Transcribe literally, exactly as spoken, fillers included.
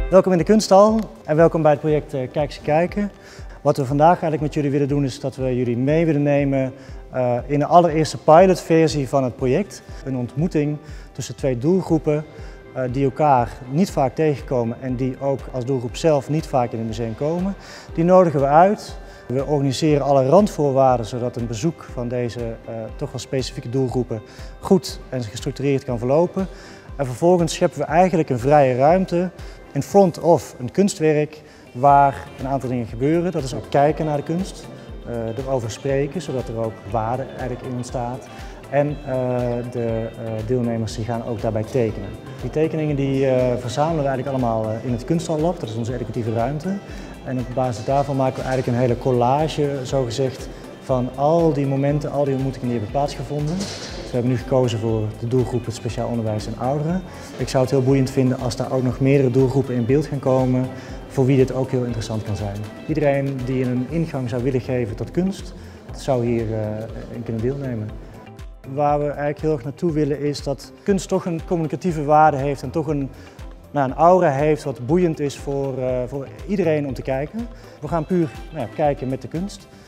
Welkom in de kunsthal en welkom bij het project Kijk ze kijken. Wat we vandaag eigenlijk met jullie willen doen is dat we jullie mee willen nemen uh, in de allereerste pilotversie van het project. Een ontmoeting tussen twee doelgroepen uh, die elkaar niet vaak tegenkomen en die ook als doelgroep zelf niet vaak in het museum komen. Die nodigen we uit. We organiseren alle randvoorwaarden zodat een bezoek van deze uh, toch wel specifieke doelgroepen goed en gestructureerd kan verlopen. En vervolgens scheppen we eigenlijk een vrije ruimte in front of een kunstwerk waar een aantal dingen gebeuren. Dat is ook kijken naar de kunst, uh, erover spreken zodat er ook waarde eigenlijk in ontstaat. En uh, de uh, deelnemers die gaan ook daarbij tekenen. Die tekeningen die, uh, verzamelen we eigenlijk allemaal uh, in het Kunsthallab, dat is onze educatieve ruimte. En op basis daarvan maken we eigenlijk een hele collage, zogezegd, van al die momenten, al die ontmoetingen die hebben plaatsgevonden. Dus we hebben nu gekozen voor de doelgroep het speciaal onderwijs en ouderen. Ik zou het heel boeiend vinden als daar ook nog meerdere doelgroepen in beeld gaan komen, voor wie dit ook heel interessant kan zijn. Iedereen die een ingang zou willen geven tot kunst, zou hier uh, in kunnen deelnemen. Waar we eigenlijk heel erg naartoe willen is dat kunst toch een communicatieve waarde heeft en toch een, nou, een aura heeft wat boeiend is voor, uh, voor iedereen om te kijken. We gaan puur nou ja, kijken met de kunst.